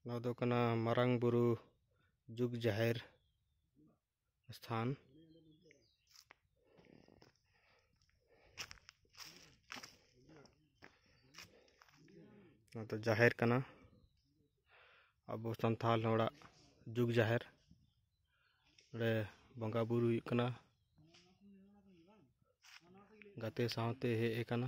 नवा दो कना मारांग बुरु जुग जाहिर स्थान तो जाहिर कना अब संथाल होड़ा जुग जाहिर रे बंगा बुरु कना गाते सावते हे कना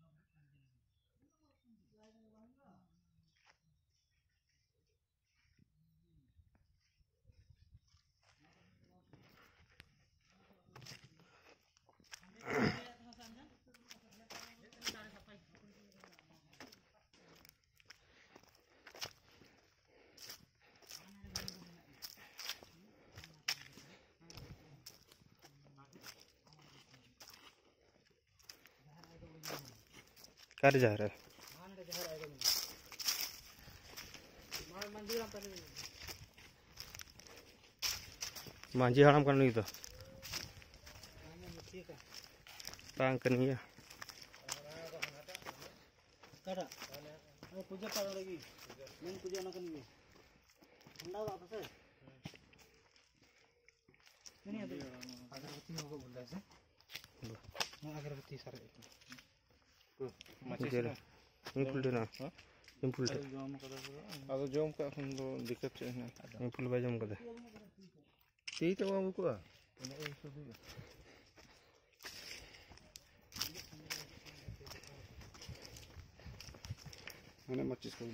कर जा रहा है मांझी हड़ाम करनी तो तांग करनी है पूजा पाठ लगी मैं पूजा ना करनी ठंडा वापस है नहीं अगरबत्ती होगा बोल रहा है मैं अगरबत्ती सारे इंपुल देना इंपुल दे अब जोम का हम दो दिक्कत है ना इंपुल बाजम कर दे ठीक है वो को मैंने मच्चिस को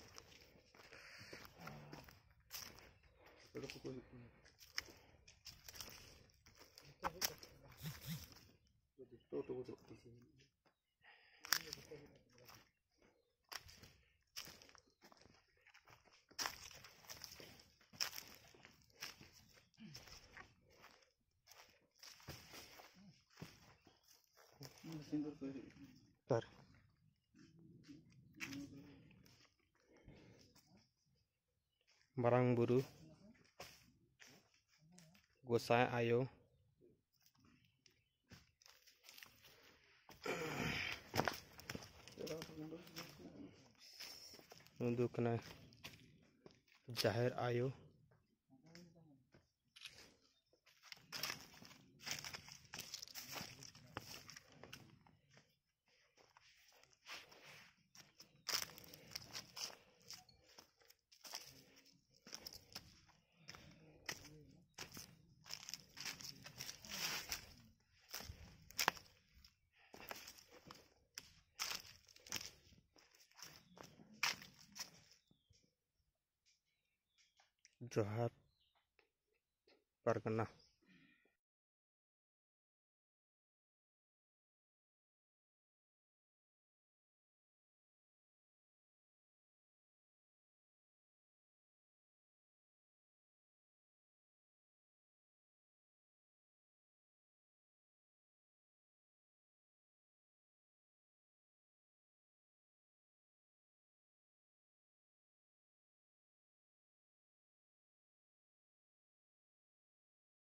कर मारांग बुरु गोसाई आयो नंदू कना जाहिर आयो जोहार परगना।